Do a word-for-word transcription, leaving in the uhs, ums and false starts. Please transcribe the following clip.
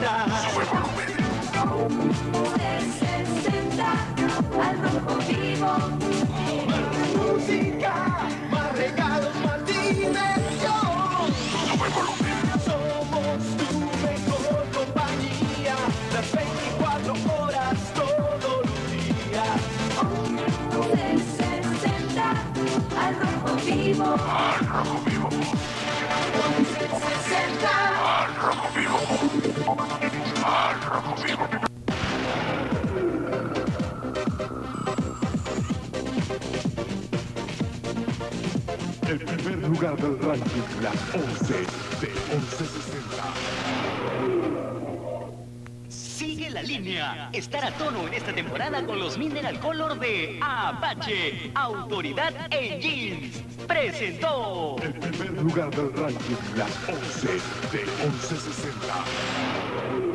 sesenta. sesenta al rojo vivo. Más música, más regalos, más diversión. Somos tu mejor compañía, las veinticuatro horas todos los días. sesenta al rojo vivo. Al rojo vivo. sesenta Al rojo vivo. Al rojo vivo. El primer lugar del ranking, las once de once sesenta. Sigue la línea. Estar a tono en esta temporada con los Mineral Color de Apache. Autoridad en Jeans. Presentó. El primer lugar del ranking, las once de once sesenta.